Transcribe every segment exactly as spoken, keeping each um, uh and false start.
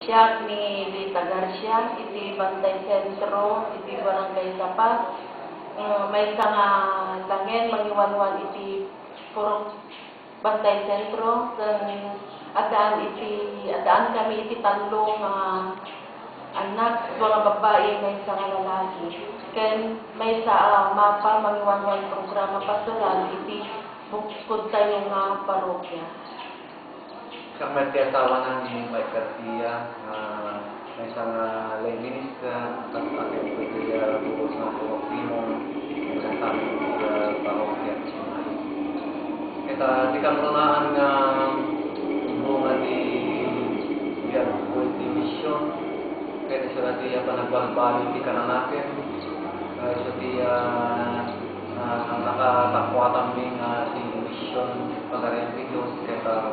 siya ni Lita Garcia, iti Bantay Sentro, iti Barangay Sapat. Uh, may isang uh, langen, mangiwanwan iti Purok Bantay Sentro. Then, adaan iti, adaan kami iti talong uh, anak, mga babae, may isang lalaki. Ken may sa uh, mapa, mangiwanwan programa pastoral, iti bukod tayong uh, parokya. Sa may asawa ng Mike Garcia, uh, may isang uh, lay minister, at aking pwede uh, bukos ng Purok-Timong, kasama sa parokya. Kita, di ka maranaan nga bunga di biyan po iti mission, kaya sila di uh, panagbalbali di kananakin, kaya sila di uh, uh, nakatakwa taming uh, si mission pagariang Diyos, kaya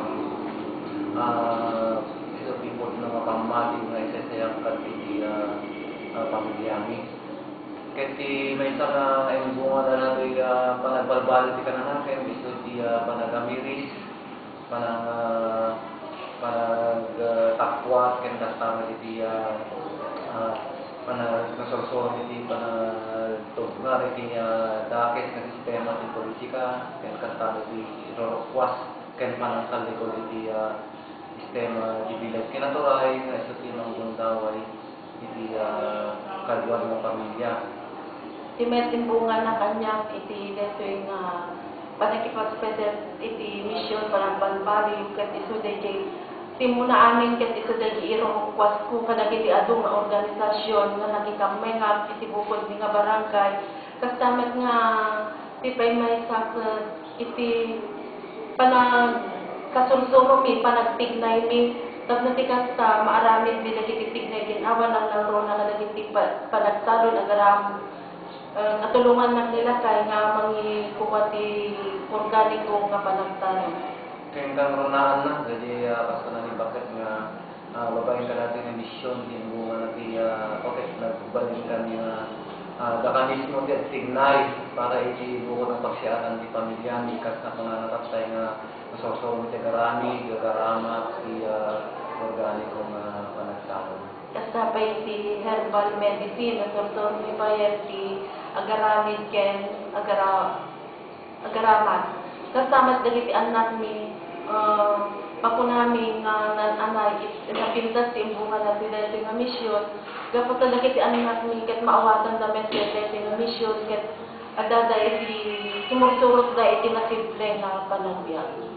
Uh, ito people na mapamati nga isa sayang kati uh, uh, pamilyami. Kati may isang uh, ay bunga na natin uh, panagbalbali di ka na natin, ito di uh, panagamiris, panag uh, panag uh, takwat, kaya kasama di uh, uh, panag nasorsoon di panag tugnar di uh, dakit na sistema di politika, kaya kasama di rorokwas, kaya panangkal di ko di uh, sistema di bilang kinaturay na isa tinang gundaway iti uh, kaluan ng pamilya. Si Metimbunga na kanyang iti dito yung uh, panakipag-present iti mission para balbali kat iso day timuna amin kat iso day irong kwas ko kanag iti adong na organisasyon nga nagikamay nga iti bukod ni nga barangay kastamat nga tipay may sa iti panag kasulsuro mi panagtignay mi tapos natikas sa maaramid mi nagitignay ginawa ng laro na nagitip panagsalon agaram uh, natulungan na nila kay nga mangi kuwati organiko nga panagtalon. Kaya kang runaan na, jadi uh, basta na ni bakit nga uh, babayin ka natin ng misyon, tinungan natin uh, okay, nagbalik ka niya uh, dakanismo at tignay para iti bukod ng pagsiyatan di pamilya, ikas na panganatapsay nga masosong iti garami, gagaramat, si uh, organiko nga panagsalon. Kasabay si herbal medicine, nasosong ni bayan si agaramid ken agara, agaramat. Kasamat dali ti anak mi uh, pakunami nga nananay napintas ti imbunga na ti dali nga misyon. Gapot na ti anak mi ket maawatan da mes dali nga misyon ket adada iti sumursurot da iti nasimple nga panagbiag.